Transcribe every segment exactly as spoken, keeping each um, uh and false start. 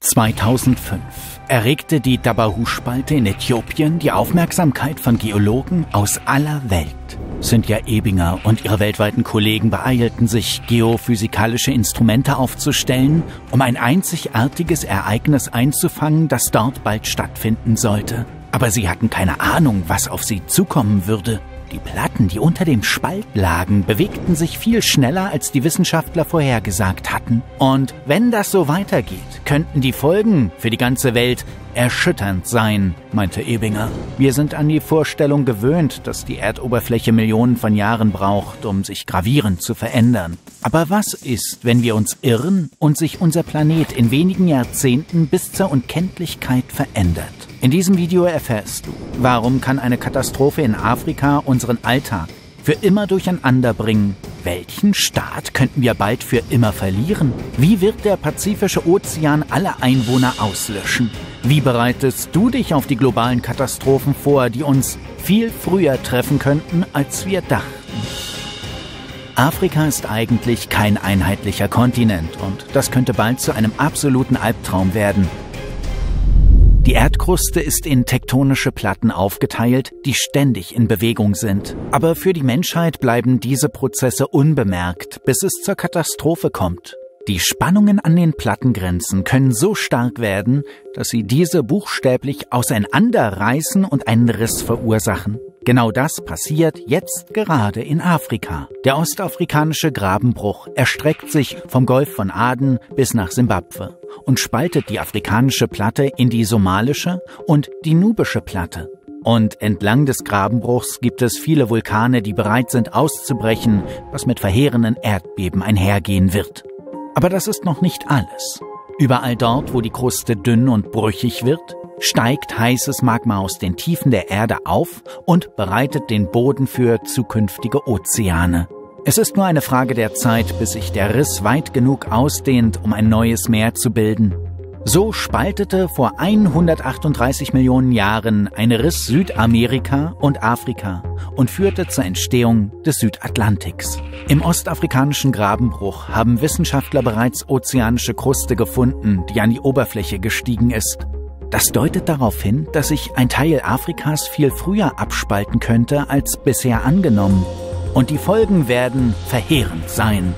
zweitausendfünf erregte die Dabahu-Spalte in Äthiopien die Aufmerksamkeit von Geologen aus aller Welt. Cynthia Ebinger und ihre weltweiten Kollegen beeilten sich, geophysikalische Instrumente aufzustellen, um ein einzigartiges Ereignis einzufangen, das dort bald stattfinden sollte. Aber sie hatten keine Ahnung, was auf sie zukommen würde. Die Platten, die unter dem Spalt lagen, bewegten sich viel schneller, als die Wissenschaftler vorhergesagt hatten. Und wenn das so weitergeht, könnten die Folgen für die ganze Welt erschütternd sein, meinte Ebinger. Wir sind an die Vorstellung gewöhnt, dass die Erdoberfläche Millionen von Jahren braucht, um sich gravierend zu verändern. Aber was ist, wenn wir uns irren und sich unser Planet in wenigen Jahrzehnten bis zur Unkenntlichkeit verändert? In diesem Video erfährst du, warum kann eine Katastrophe in Afrika unseren Alltag für immer durcheinander bringen? Welchen Staat könnten wir bald für immer verlieren? Wie wird der Pazifische Ozean alle Einwohner auslöschen? Wie bereitest du dich auf die globalen Katastrophen vor, die uns viel früher treffen könnten, als wir dachten? Afrika ist eigentlich kein einheitlicher Kontinent und das könnte bald zu einem absoluten Albtraum werden. Die Erdkruste ist in tektonische Platten aufgeteilt, die ständig in Bewegung sind. Aber für die Menschheit bleiben diese Prozesse unbemerkt, bis es zur Katastrophe kommt. Die Spannungen an den Plattengrenzen können so stark werden, dass sie diese buchstäblich auseinanderreißen und einen Riss verursachen. Genau das passiert jetzt gerade in Afrika. Der ostafrikanische Grabenbruch erstreckt sich vom Golf von Aden bis nach Simbabwe und spaltet die afrikanische Platte in die somalische und die nubische Platte. Und entlang des Grabenbruchs gibt es viele Vulkane, die bereit sind auszubrechen, was mit verheerenden Erdbeben einhergehen wird. Aber das ist noch nicht alles. Überall dort, wo die Kruste dünn und brüchig wird, steigt heißes Magma aus den Tiefen der Erde auf und bereitet den Boden für zukünftige Ozeane. Es ist nur eine Frage der Zeit, bis sich der Riss weit genug ausdehnt, um ein neues Meer zu bilden. So spaltete vor hundertachtunddreißig Millionen Jahren ein Riss Südamerika und Afrika und führte zur Entstehung des Südatlantiks. Im ostafrikanischen Grabenbruch haben Wissenschaftler bereits ozeanische Kruste gefunden, die an die Oberfläche gestiegen ist. Das deutet darauf hin, dass sich ein Teil Afrikas viel früher abspalten könnte als bisher angenommen. Und die Folgen werden verheerend sein.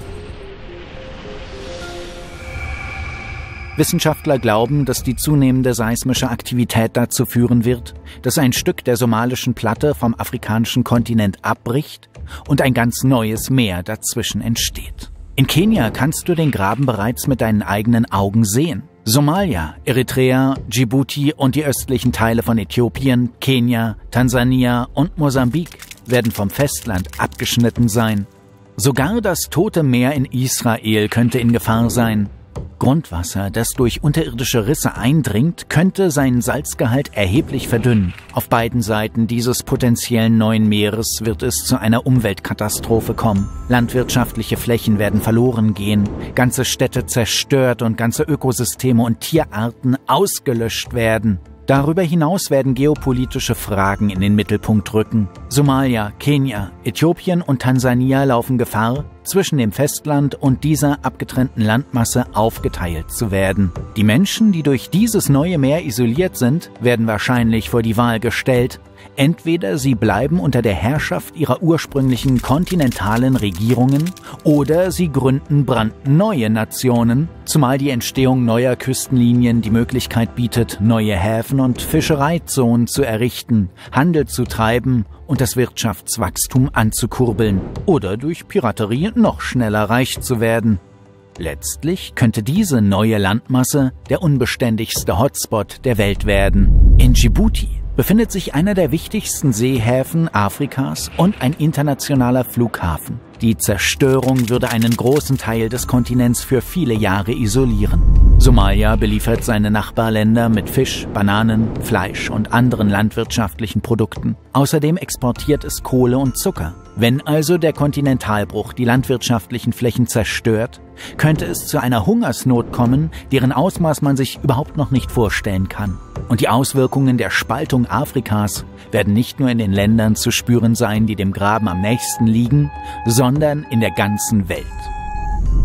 Wissenschaftler glauben, dass die zunehmende seismische Aktivität dazu führen wird, dass ein Stück der somalischen Platte vom afrikanischen Kontinent abbricht und ein ganz neues Meer dazwischen entsteht. In Kenia kannst du den Graben bereits mit deinen eigenen Augen sehen. Somalia, Eritrea, Djibouti und die östlichen Teile von Äthiopien, Kenia, Tansania und Mosambik werden vom Festland abgeschnitten sein. Sogar das Tote Meer in Israel könnte in Gefahr sein. Grundwasser, das durch unterirdische Risse eindringt, könnte seinen Salzgehalt erheblich verdünnen. Auf beiden Seiten dieses potenziellen neuen Meeres wird es zu einer Umweltkatastrophe kommen. Landwirtschaftliche Flächen werden verloren gehen, ganze Städte zerstört und ganze Ökosysteme und Tierarten ausgelöscht werden. Darüber hinaus werden geopolitische Fragen in den Mittelpunkt rücken. Somalia, Kenia, Äthiopien und Tansania laufen Gefahr, zwischen dem Festland und dieser abgetrennten Landmasse aufgeteilt zu werden. Die Menschen, die durch dieses neue Meer isoliert sind, werden wahrscheinlich vor die Wahl gestellt. Entweder sie bleiben unter der Herrschaft ihrer ursprünglichen kontinentalen Regierungen oder sie gründen brandneue Nationen, zumal die Entstehung neuer Küstenlinien die Möglichkeit bietet, neue Häfen und Fischereizonen zu errichten, Handel zu treiben und das Wirtschaftswachstum anzukurbeln oder durch Piraterie noch schneller reich zu werden. Letztlich könnte diese neue Landmasse der unbeständigste Hotspot der Welt werden. In Djibouti befindet sich einer der wichtigsten Seehäfen Afrikas und ein internationaler Flughafen. Die Zerstörung würde einen großen Teil des Kontinents für viele Jahre isolieren. Somalia beliefert seine Nachbarländer mit Fisch, Bananen, Fleisch und anderen landwirtschaftlichen Produkten. Außerdem exportiert es Kohle und Zucker. Wenn also der Kontinentalbruch die landwirtschaftlichen Flächen zerstört, könnte es zu einer Hungersnot kommen, deren Ausmaß man sich überhaupt noch nicht vorstellen kann. Und die Auswirkungen der Spaltung Afrikas werden nicht nur in den Ländern zu spüren sein, die dem Graben am nächsten liegen, sondern in der ganzen Welt.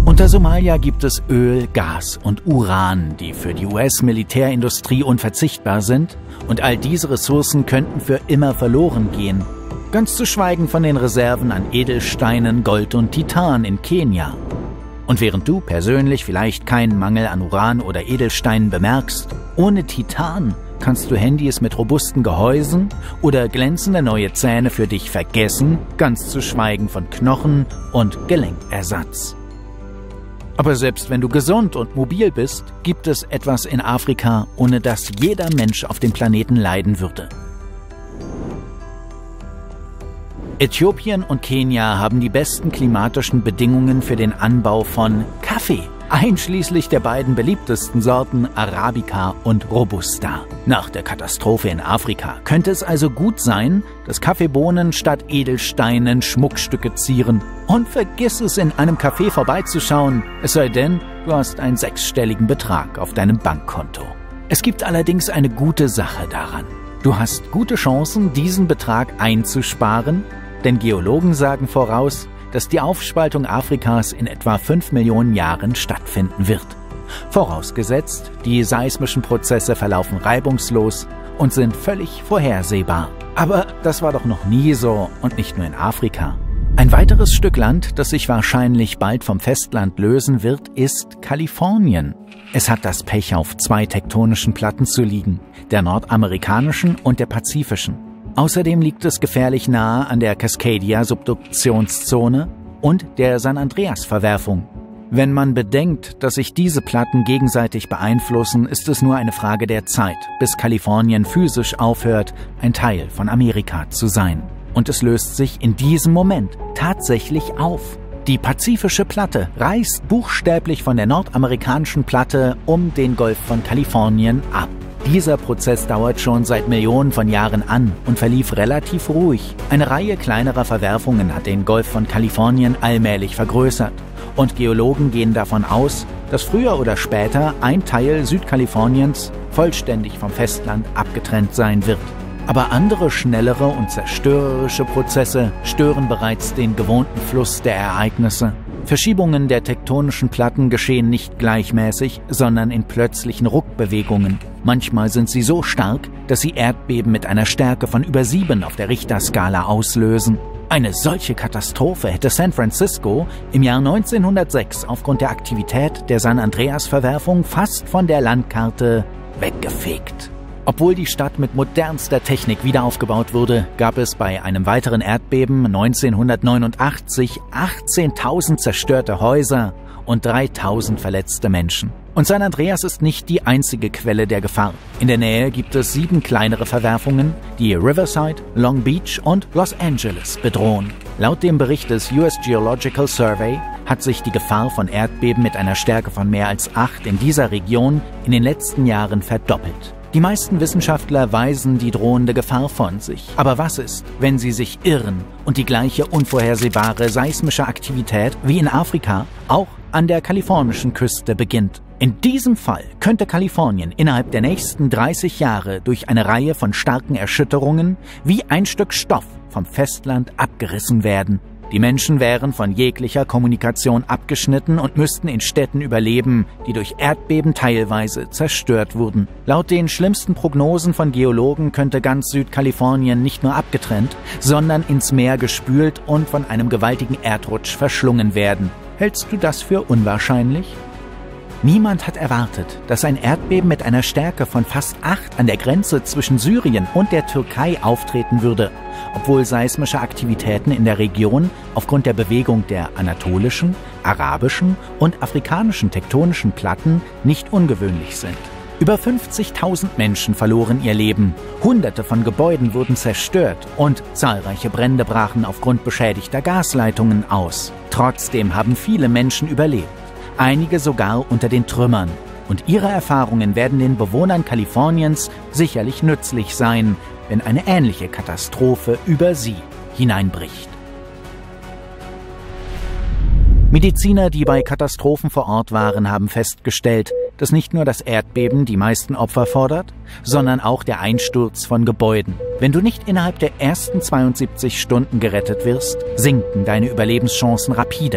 Unter Somalia gibt es Öl, Gas und Uran, die für die U S-Militärindustrie unverzichtbar sind, und all diese Ressourcen könnten für immer verloren gehen. Ganz zu schweigen von den Reserven an Edelsteinen, Gold und Titan in Kenia. Und während du persönlich vielleicht keinen Mangel an Uran oder Edelsteinen bemerkst, ohne Titan kannst du Handys mit robusten Gehäusen oder glänzende neue Zähne für dich vergessen, ganz zu schweigen von Knochen und Gelenkersatz. Aber selbst wenn du gesund und mobil bist, gibt es etwas in Afrika, ohne das jeder Mensch auf dem Planeten leiden würde. Äthiopien und Kenia haben die besten klimatischen Bedingungen für den Anbau von Kaffee, einschließlich der beiden beliebtesten Sorten Arabica und Robusta. Nach der Katastrophe in Afrika könnte es also gut sein, dass Kaffeebohnen statt Edelsteinen Schmuckstücke zieren. Und vergiss es, in einem Café vorbeizuschauen, es sei denn, du hast einen sechsstelligen Betrag auf deinem Bankkonto. Es gibt allerdings eine gute Sache daran. Du hast gute Chancen, diesen Betrag einzusparen, denn Geologen sagen voraus, dass die Aufspaltung Afrikas in etwa fünf Millionen Jahren stattfinden wird. Vorausgesetzt, die seismischen Prozesse verlaufen reibungslos und sind völlig vorhersehbar. Aber das war doch noch nie so und nicht nur in Afrika. Ein weiteres Stück Land, das sich wahrscheinlich bald vom Festland lösen wird, ist Kalifornien. Es hat das Pech, auf zwei tektonischen Platten zu liegen, der nordamerikanischen und der pazifischen. Außerdem liegt es gefährlich nahe an der Cascadia-Subduktionszone und der San Andreas-Verwerfung. Wenn man bedenkt, dass sich diese Platten gegenseitig beeinflussen, ist es nur eine Frage der Zeit, bis Kalifornien physisch aufhört, ein Teil von Amerika zu sein. Und es löst sich in diesem Moment tatsächlich auf. Die pazifische Platte reißt buchstäblich von der nordamerikanischen Platte um den Golf von Kalifornien ab. Dieser Prozess dauert schon seit Millionen von Jahren an und verlief relativ ruhig. Eine Reihe kleinerer Verwerfungen hat den Golf von Kalifornien allmählich vergrößert. Und Geologen gehen davon aus, dass früher oder später ein Teil Südkaliforniens vollständig vom Festland abgetrennt sein wird. Aber andere, schnellere und zerstörerische Prozesse stören bereits den gewohnten Fluss der Ereignisse. Verschiebungen der tektonischen Platten geschehen nicht gleichmäßig, sondern in plötzlichen Ruckbewegungen. Manchmal sind sie so stark, dass sie Erdbeben mit einer Stärke von über sieben auf der Richterskala auslösen. Eine solche Katastrophe hätte San Francisco im Jahr neunzehnhundertsechs aufgrund der Aktivität der San Andreas-Verwerfung fast von der Landkarte weggefegt. Obwohl die Stadt mit modernster Technik wieder aufgebaut wurde, gab es bei einem weiteren Erdbeben neunzehnhundertneunundachtzig achtzehntausend zerstörte Häuser und dreitausend verletzte Menschen. Und San Andreas ist nicht die einzige Quelle der Gefahr. In der Nähe gibt es sieben kleinere Verwerfungen, die Riverside, Long Beach und Los Angeles bedrohen. Laut dem Bericht des U S Geological Survey hat sich die Gefahr von Erdbeben mit einer Stärke von mehr als acht in dieser Region in den letzten Jahren verdoppelt. Die meisten Wissenschaftler weisen die drohende Gefahr von sich. Aber was ist, wenn sie sich irren und die gleiche unvorhersehbare seismische Aktivität wie in Afrika auch an der kalifornischen Küste beginnt? In diesem Fall könnte Kalifornien innerhalb der nächsten dreißig Jahre durch eine Reihe von starken Erschütterungen wie ein Stück Stoff vom Festland abgerissen werden. Die Menschen wären von jeglicher Kommunikation abgeschnitten und müssten in Städten überleben, die durch Erdbeben teilweise zerstört wurden. Laut den schlimmsten Prognosen von Geologen könnte ganz Südkalifornien nicht nur abgetrennt, sondern ins Meer gespült und von einem gewaltigen Erdrutsch verschlungen werden. Hältst du das für unwahrscheinlich? Niemand hat erwartet, dass ein Erdbeben mit einer Stärke von fast acht an der Grenze zwischen Syrien und der Türkei auftreten würde, obwohl seismische Aktivitäten in der Region aufgrund der Bewegung der anatolischen, arabischen und afrikanischen tektonischen Platten nicht ungewöhnlich sind. Über fünfzigtausend Menschen verloren ihr Leben, Hunderte von Gebäuden wurden zerstört und zahlreiche Brände brachen aufgrund beschädigter Gasleitungen aus. Trotzdem haben viele Menschen überlebt, einige sogar unter den Trümmern. Und ihre Erfahrungen werden den Bewohnern Kaliforniens sicherlich nützlich sein, wenn eine ähnliche Katastrophe über sie hineinbricht. Mediziner, die bei Katastrophen vor Ort waren, haben festgestellt, dass nicht nur das Erdbeben die meisten Opfer fordert, sondern auch der Einsturz von Gebäuden. Wenn du nicht innerhalb der ersten zweiundsiebzig Stunden gerettet wirst, sinken deine Überlebenschancen rapide.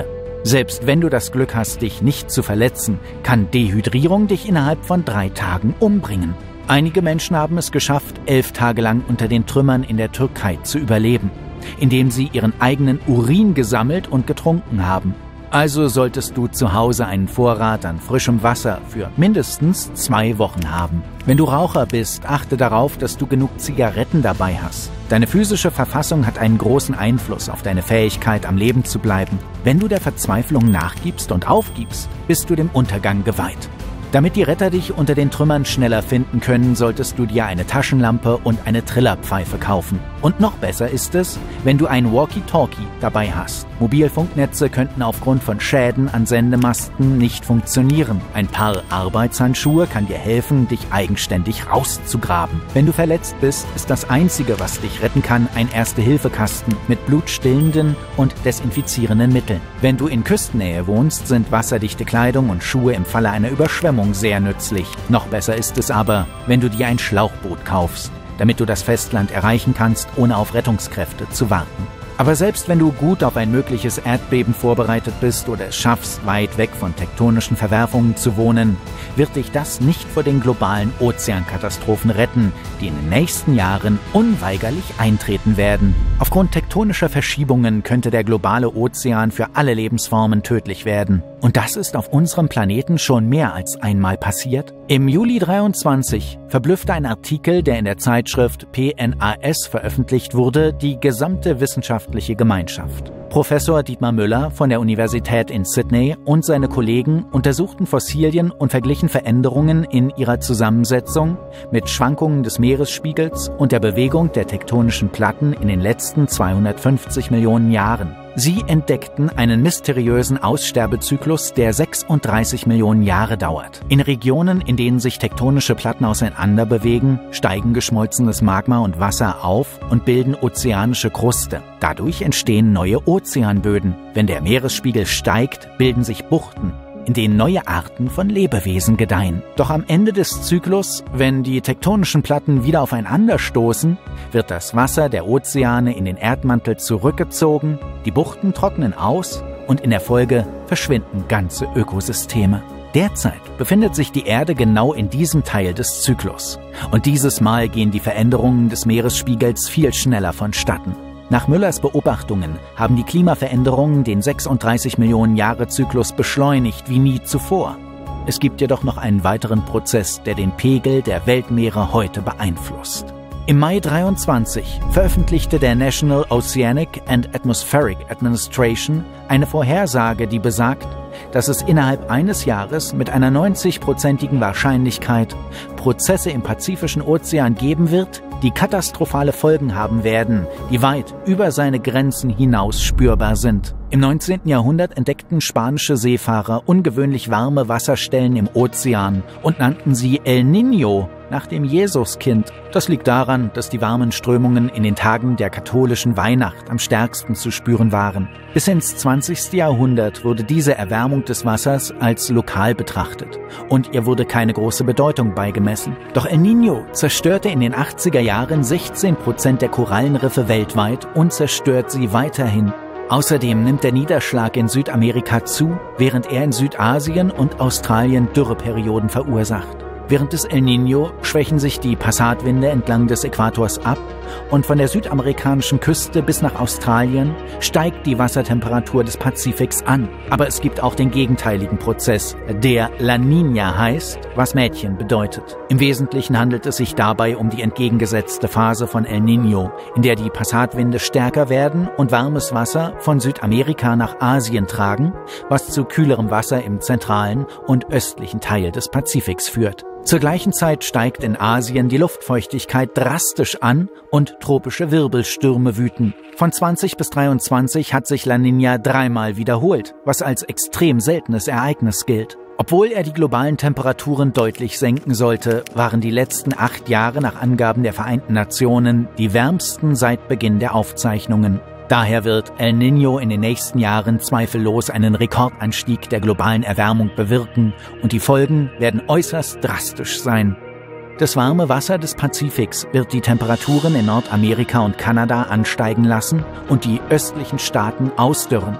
Selbst wenn du das Glück hast, dich nicht zu verletzen, kann Dehydrierung dich innerhalb von drei Tagen umbringen. Einige Menschen haben es geschafft, elf Tage lang unter den Trümmern in der Türkei zu überleben, indem sie ihren eigenen Urin gesammelt und getrunken haben. Also solltest du zu Hause einen Vorrat an frischem Wasser für mindestens zwei Wochen haben. Wenn du Raucher bist, achte darauf, dass du genug Zigaretten dabei hast. Deine physische Verfassung hat einen großen Einfluss auf deine Fähigkeit, am Leben zu bleiben. Wenn du der Verzweiflung nachgibst und aufgibst, bist du dem Untergang geweiht. Damit die Retter dich unter den Trümmern schneller finden können, solltest du dir eine Taschenlampe und eine Trillerpfeife kaufen. Und noch besser ist es, wenn du ein Walkie-Talkie dabei hast. Mobilfunknetze könnten aufgrund von Schäden an Sendemasten nicht funktionieren. Ein Paar Arbeitshandschuhe kann dir helfen, dich eigenständig rauszugraben. Wenn du verletzt bist, ist das Einzige, was dich retten kann, ein Erste-Hilfe-Kasten mit blutstillenden und desinfizierenden Mitteln. Wenn du in Küstennähe wohnst, sind wasserdichte Kleidung und Schuhe im Falle einer Überschwemmung sehr nützlich. Noch besser ist es aber, wenn du dir ein Schlauchboot kaufst, damit du das Festland erreichen kannst, ohne auf Rettungskräfte zu warten. Aber selbst wenn du gut auf ein mögliches Erdbeben vorbereitet bist oder es schaffst, weit weg von tektonischen Verwerfungen zu wohnen, wird dich das nicht vor den globalen Ozeankatastrophen retten, die in den nächsten Jahren unweigerlich eintreten werden. Aufgrund tektonischer Verschiebungen könnte der globale Ozean für alle Lebensformen tödlich werden. Und das ist auf unserem Planeten schon mehr als einmal passiert. Im Juli dreiundzwanzig verblüffte ein Artikel, der in der Zeitschrift P N A S veröffentlicht wurde, die gesamte wissenschaftliche Gemeinschaft. Professor Dietmar Müller von der Universität in Sydney und seine Kollegen untersuchten Fossilien und verglichen Veränderungen in ihrer Zusammensetzung mit Schwankungen des Meeresspiegels und der Bewegung der tektonischen Platten in den letzten zweihundertfünfzig Millionen Jahren. Sie entdeckten einen mysteriösen Aussterbezyklus, der sechsunddreißig Millionen Jahre dauert. In Regionen, in denen sich tektonische Platten auseinander bewegen, steigen geschmolzenes Magma und Wasser auf und bilden ozeanische Kruste. Dadurch entstehen neue Ozeanböden. Wenn der Meeresspiegel steigt, bilden sich Buchten, in denen neue Arten von Lebewesen gedeihen. Doch am Ende des Zyklus, wenn die tektonischen Platten wieder aufeinander stoßen, wird das Wasser der Ozeane in den Erdmantel zurückgezogen, die Buchten trocknen aus und in der Folge verschwinden ganze Ökosysteme. Derzeit befindet sich die Erde genau in diesem Teil des Zyklus. Und dieses Mal gehen die Veränderungen des Meeresspiegels viel schneller vonstatten. Nach Müllers Beobachtungen haben die Klimaveränderungen den sechsunddreißig Millionen Jahre Zyklus beschleunigt wie nie zuvor. Es gibt jedoch noch einen weiteren Prozess, der den Pegel der Weltmeere heute beeinflusst. Im Mai dreiundzwanzig veröffentlichte der National Oceanic and Atmospheric Administration eine Vorhersage, die besagt, dass es innerhalb eines Jahres mit einer neunzig-prozentigen Wahrscheinlichkeit Prozesse im Pazifischen Ozean geben wird, die katastrophale Folgen haben werden, die weit über seine Grenzen hinaus spürbar sind. Im neunzehnten Jahrhundert entdeckten spanische Seefahrer ungewöhnlich warme Wasserstellen im Ozean und nannten sie El Niño, nach dem Jesuskind. Das liegt daran, dass die warmen Strömungen in den Tagen der katholischen Weihnacht am stärksten zu spüren waren. Bis ins zwanzigste Jahrhundert wurde diese Erwärmung des Wassers als lokal betrachtet und ihr wurde keine große Bedeutung beigemessen. Doch El Niño zerstörte in den achtziger Jahren sechzehn Prozent der Korallenriffe weltweit und zerstört sie weiterhin. Außerdem nimmt der Niederschlag in Südamerika zu, während er in Südasien und Australien Dürreperioden verursacht. Während des El Niño schwächen sich die Passatwinde entlang des Äquators ab und von der südamerikanischen Küste bis nach Australien steigt die Wassertemperatur des Pazifiks an. Aber es gibt auch den gegenteiligen Prozess, der La Niña heißt, was Mädchen bedeutet. Im Wesentlichen handelt es sich dabei um die entgegengesetzte Phase von El Niño, in der die Passatwinde stärker werden und warmes Wasser von Südamerika nach Asien tragen, was zu kühlerem Wasser im zentralen und östlichen Teil des Pazifiks führt. Zur gleichen Zeit steigt in Asien die Luftfeuchtigkeit drastisch an und tropische Wirbelstürme wüten. Von zwanzig bis dreiundzwanzig hat sich La Niña dreimal wiederholt, was als extrem seltenes Ereignis gilt. Obwohl er die globalen Temperaturen deutlich senken sollte, waren die letzten acht Jahre nach Angaben der Vereinten Nationen die wärmsten seit Beginn der Aufzeichnungen. Daher wird El Niño in den nächsten Jahren zweifellos einen Rekordanstieg der globalen Erwärmung bewirken und die Folgen werden äußerst drastisch sein. Das warme Wasser des Pazifiks wird die Temperaturen in Nordamerika und Kanada ansteigen lassen und die östlichen Staaten ausdürren.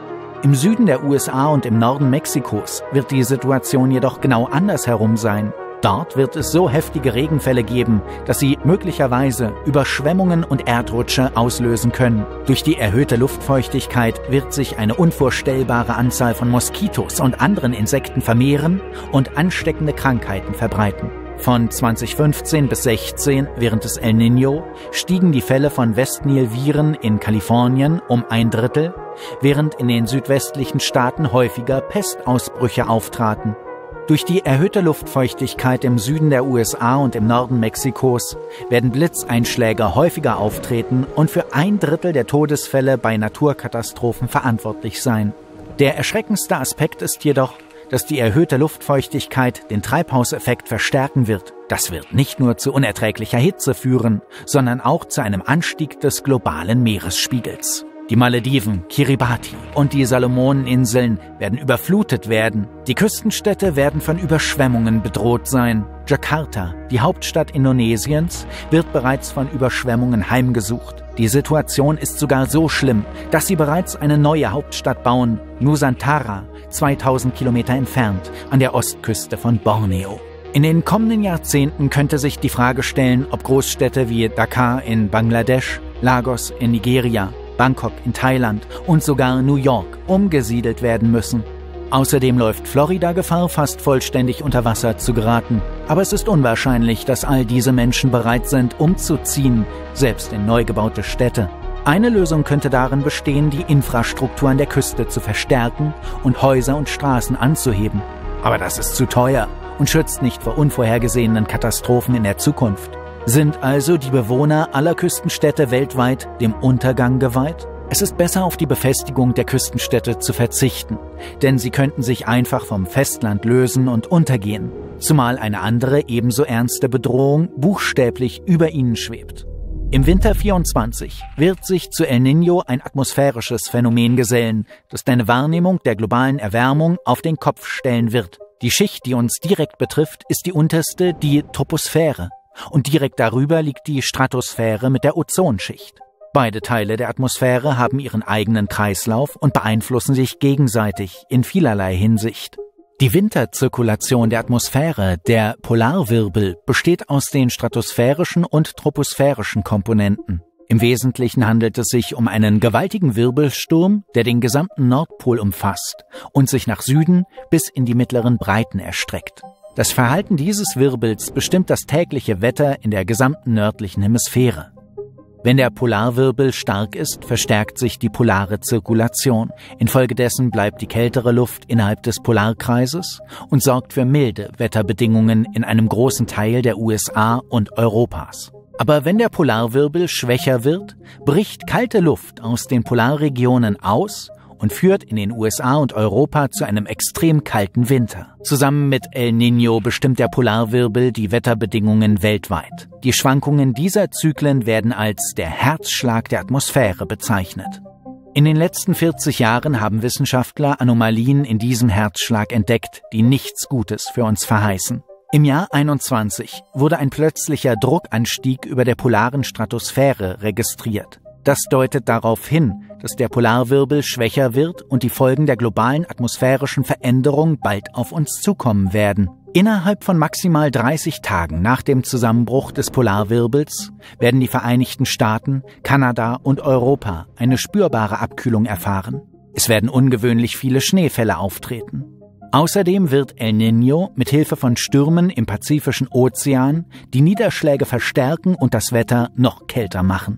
Im Süden der U S A und im Norden Mexikos wird die Situation jedoch genau andersherum sein. Dort wird es so heftige Regenfälle geben, dass sie möglicherweise Überschwemmungen und Erdrutsche auslösen können. Durch die erhöhte Luftfeuchtigkeit wird sich eine unvorstellbare Anzahl von Moskitos und anderen Insekten vermehren und ansteckende Krankheiten verbreiten. Von zweitausendfünfzehn bis sechzehn, während des El Niño, stiegen die Fälle von Westnil-Viren in Kalifornien um ein Drittel, während in den südwestlichen Staaten häufiger Pestausbrüche auftraten. Durch die erhöhte Luftfeuchtigkeit im Süden der U S A und im Norden Mexikos werden Blitzeinschläge häufiger auftreten und für ein Drittel der Todesfälle bei Naturkatastrophen verantwortlich sein. Der erschreckendste Aspekt ist jedoch, dass die erhöhte Luftfeuchtigkeit den Treibhauseffekt verstärken wird. Das wird nicht nur zu unerträglicher Hitze führen, sondern auch zu einem Anstieg des globalen Meeresspiegels. Die Malediven, Kiribati und die Salomoneninseln werden überflutet werden. Die Küstenstädte werden von Überschwemmungen bedroht sein. Jakarta, die Hauptstadt Indonesiens, wird bereits von Überschwemmungen heimgesucht. Die Situation ist sogar so schlimm, dass sie bereits eine neue Hauptstadt bauen, Nusantara, zweitausend Kilometer entfernt, an der Ostküste von Borneo. In den kommenden Jahrzehnten könnte sich die Frage stellen, ob Großstädte wie Dhaka in Bangladesch, Lagos in Nigeria, Bangkok in Thailand und sogar New York umgesiedelt werden müssen. Außerdem läuft Florida Gefahr, fast vollständig unter Wasser zu geraten. Aber es ist unwahrscheinlich, dass all diese Menschen bereit sind, umzuziehen, selbst in neu gebaute Städte. Eine Lösung könnte darin bestehen, die Infrastruktur an der Küste zu verstärken und Häuser und Straßen anzuheben. Aber das ist zu teuer und schützt nicht vor unvorhergesehenen Katastrophen in der Zukunft. Sind also die Bewohner aller Küstenstädte weltweit dem Untergang geweiht? Es ist besser, auf die Befestigung der Küstenstädte zu verzichten, denn sie könnten sich einfach vom Festland lösen und untergehen, zumal eine andere, ebenso ernste Bedrohung buchstäblich über ihnen schwebt. Im Winter vierundzwanzig wird sich zu El Niño ein atmosphärisches Phänomen gesellen, das deine Wahrnehmung der globalen Erwärmung auf den Kopf stellen wird. Die Schicht, die uns direkt betrifft, ist die unterste, die Troposphäre. Und direkt darüber liegt die Stratosphäre mit der Ozonschicht. Beide Teile der Atmosphäre haben ihren eigenen Kreislauf und beeinflussen sich gegenseitig in vielerlei Hinsicht. Die Winterzirkulation der Atmosphäre, der Polarwirbel, besteht aus den stratosphärischen und troposphärischen Komponenten. Im Wesentlichen handelt es sich um einen gewaltigen Wirbelsturm, der den gesamten Nordpol umfasst und sich nach Süden bis in die mittleren Breiten erstreckt. Das Verhalten dieses Wirbels bestimmt das tägliche Wetter in der gesamten nördlichen Hemisphäre. Wenn der Polarwirbel stark ist, verstärkt sich die polare Zirkulation. Infolgedessen bleibt die kältere Luft innerhalb des Polarkreises und sorgt für milde Wetterbedingungen in einem großen Teil der U S A und Europas. Aber wenn der Polarwirbel schwächer wird, bricht kalte Luft aus den Polarregionen aus und führt in den U S A und Europa zu einem extrem kalten Winter. Zusammen mit El Niño bestimmt der Polarwirbel die Wetterbedingungen weltweit. Die Schwankungen dieser Zyklen werden als der Herzschlag der Atmosphäre bezeichnet. In den letzten vierzig Jahren haben Wissenschaftler Anomalien in diesem Herzschlag entdeckt, die nichts Gutes für uns verheißen. Im Jahr einundzwanzig wurde ein plötzlicher Druckanstieg über der polaren Stratosphäre registriert. Das deutet darauf hin, dass der Polarwirbel schwächer wird und die Folgen der globalen atmosphärischen Veränderung bald auf uns zukommen werden. Innerhalb von maximal dreißig Tagen nach dem Zusammenbruch des Polarwirbels werden die Vereinigten Staaten, Kanada und Europa eine spürbare Abkühlung erfahren. Es werden ungewöhnlich viele Schneefälle auftreten. Außerdem wird El Niño mit Hilfe von Stürmen im Pazifischen Ozean die Niederschläge verstärken und das Wetter noch kälter machen.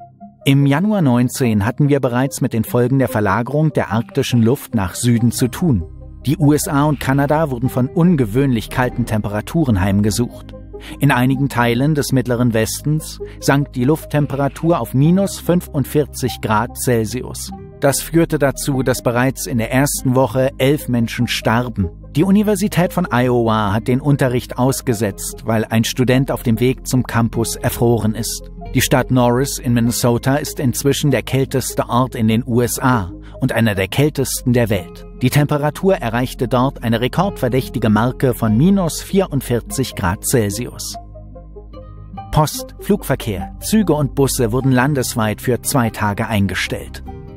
Im Januar neunzehn hatten wir bereits mit den Folgen der Verlagerung der arktischen Luft nach Süden zu tun. Die U S A und Kanada wurden von ungewöhnlich kalten Temperaturen heimgesucht. In einigen Teilen des mittleren Westens sank die Lufttemperatur auf minus fünfundvierzig Grad Celsius. Das führte dazu, dass bereits in der ersten Woche elf Menschen starben. Die Universität von Iowa hat den Unterricht ausgesetzt, weil ein Student auf dem Weg zum Campus erfroren ist. Die Stadt Norris in Minnesota ist inzwischen der kälteste Ort in den U S A und einer der kältesten der Welt. Die Temperatur erreichte dort eine rekordverdächtige Marke von minus vierundvierzig Grad Celsius. Post, Flugverkehr, Züge und Busse wurden landesweit für zwei Tage eingestellt.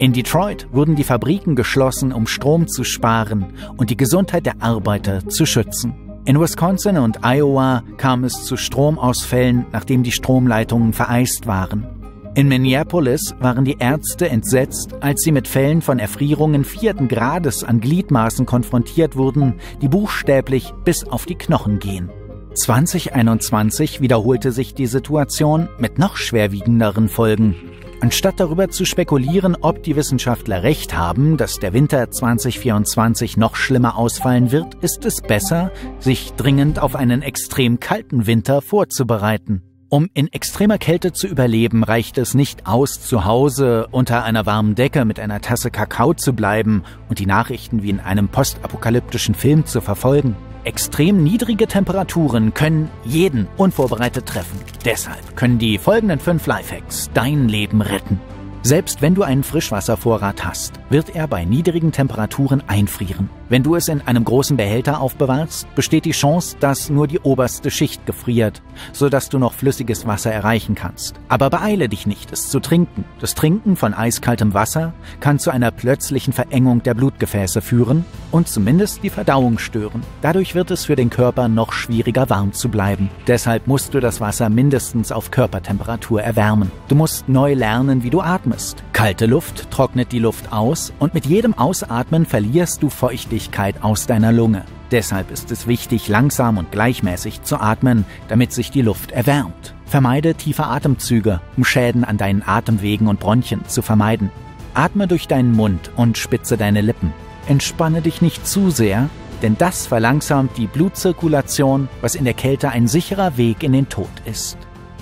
In Detroit wurden die Fabriken geschlossen, um Strom zu sparen und die Gesundheit der Arbeiter zu schützen. In Wisconsin und Iowa kam es zu Stromausfällen, nachdem die Stromleitungen vereist waren. In Minneapolis waren die Ärzte entsetzt, als sie mit Fällen von Erfrierungen vierten Grades an Gliedmaßen konfrontiert wurden, die buchstäblich bis auf die Knochen gehen. zwanzig einundzwanzig wiederholte sich die Situation mit noch schwerwiegenderen Folgen. Anstatt darüber zu spekulieren, ob die Wissenschaftler recht haben, dass der Winter zwanzig vierundzwanzig noch schlimmer ausfallen wird, ist es besser, sich dringend auf einen extrem kalten Winter vorzubereiten. Um in extremer Kälte zu überleben, reicht es nicht aus, zu Hause unter einer warmen Decke mit einer Tasse Kakao zu bleiben und die Nachrichten wie in einem postapokalyptischen Film zu verfolgen. Extrem niedrige Temperaturen können jeden unvorbereitet treffen. Deshalb können die folgenden fünf Lifehacks dein Leben retten. Selbst wenn du einen Frischwasservorrat hast, wird er bei niedrigen Temperaturen einfrieren. Wenn du es in einem großen Behälter aufbewahrst, besteht die Chance, dass nur die oberste Schicht gefriert, sodass du noch flüssiges Wasser erreichen kannst. Aber beeile dich nicht, es zu trinken. Das Trinken von eiskaltem Wasser kann zu einer plötzlichen Verengung der Blutgefäße führen und zumindest die Verdauung stören. Dadurch wird es für den Körper noch schwieriger, warm zu bleiben. Deshalb musst du das Wasser mindestens auf Körpertemperatur erwärmen. Du musst neu lernen, wie du atmest. Kalte Luft trocknet die Luft aus und mit jedem Ausatmen verlierst du Feuchtigkeit aus deiner Lunge. Deshalb ist es wichtig, langsam und gleichmäßig zu atmen, damit sich die Luft erwärmt. Vermeide tiefe Atemzüge, um Schäden an deinen Atemwegen und Bronchien zu vermeiden. Atme durch deinen Mund und spitze deine Lippen. Entspanne dich nicht zu sehr, denn das verlangsamt die Blutzirkulation, was in der Kälte ein sicherer Weg in den Tod ist.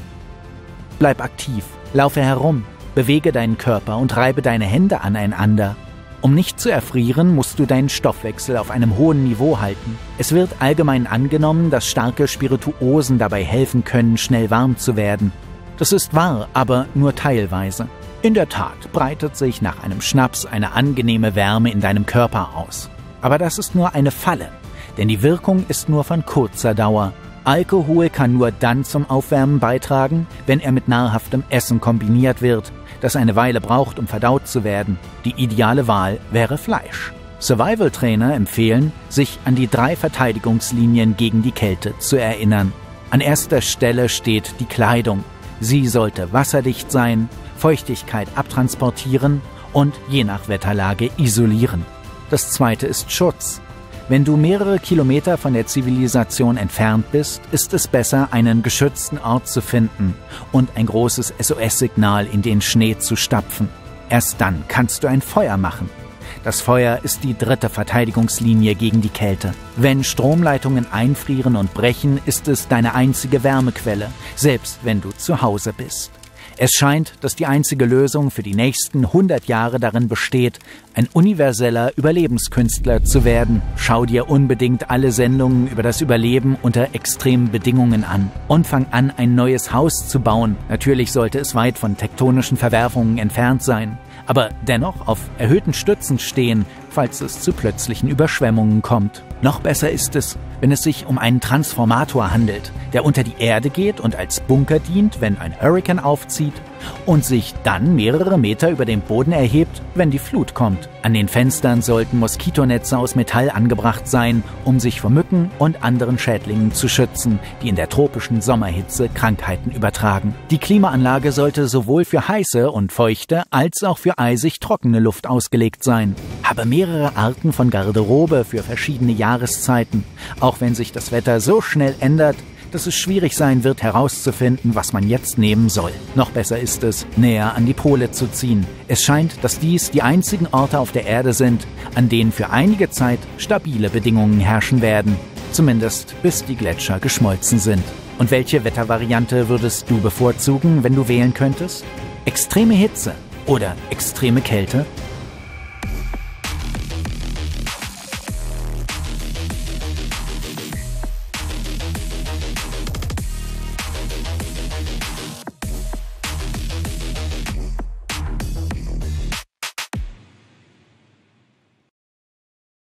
Bleib aktiv, laufe herum. Bewege deinen Körper und reibe deine Hände aneinander. Um nicht zu erfrieren, musst du deinen Stoffwechsel auf einem hohen Niveau halten. Es wird allgemein angenommen, dass starke Spirituosen dabei helfen können, schnell warm zu werden. Das ist wahr, aber nur teilweise. In der Tat breitet sich nach einem Schnaps eine angenehme Wärme in deinem Körper aus. Aber das ist nur eine Falle, denn die Wirkung ist nur von kurzer Dauer. Alkohol kann nur dann zum Aufwärmen beitragen, wenn er mit nahrhaftem Essen kombiniert wird, das eine Weile braucht, um verdaut zu werden. Die ideale Wahl wäre Fleisch. Survival-Trainer empfehlen, sich an die drei Verteidigungslinien gegen die Kälte zu erinnern. An erster Stelle steht die Kleidung. Sie sollte wasserdicht sein, Feuchtigkeit abtransportieren und je nach Wetterlage isolieren. Das zweite ist Schutz. Wenn du mehrere Kilometer von der Zivilisation entfernt bist, ist es besser, einen geschützten Ort zu finden und ein großes S O S-Signal in den Schnee zu stapfen. Erst dann kannst du ein Feuer machen. Das Feuer ist die dritte Verteidigungslinie gegen die Kälte. Wenn Stromleitungen einfrieren und brechen, ist es deine einzige Wärmequelle, selbst wenn du zu Hause bist. Es scheint, dass die einzige Lösung für die nächsten hundert Jahre darin besteht, ein universeller Überlebenskünstler zu werden. Schau dir unbedingt alle Sendungen über das Überleben unter extremen Bedingungen an und fang an, ein neues Haus zu bauen. Natürlich sollte es weit von tektonischen Verwerfungen entfernt sein, aber dennoch auf erhöhten Stützen stehen, falls es zu plötzlichen Überschwemmungen kommt. Noch besser ist es, wenn es sich um einen Transformator handelt, der unter die Erde geht und als Bunker dient, wenn ein Hurrikan aufzieht und sich dann mehrere Meter über dem Boden erhebt, wenn die Flut kommt. An den Fenstern sollten Moskitonetze aus Metall angebracht sein, um sich vor Mücken und anderen Schädlingen zu schützen, die in der tropischen Sommerhitze Krankheiten übertragen. Die Klimaanlage sollte sowohl für heiße und feuchte als auch für eisig trockene Luft ausgelegt sein. Habe mehrere Arten von Garderobe für verschiedene Jahreszeiten, auch wenn sich das Wetter so schnell ändert, dass es schwierig sein wird, herauszufinden, was man jetzt nehmen soll. Noch besser ist es, näher an die Pole zu ziehen. Es scheint, dass dies die einzigen Orte auf der Erde sind, an denen für einige Zeit stabile Bedingungen herrschen werden. Zumindest bis die Gletscher geschmolzen sind. Und welche Wettervariante würdest du bevorzugen, wenn du wählen könntest? Extreme Hitze oder extreme Kälte?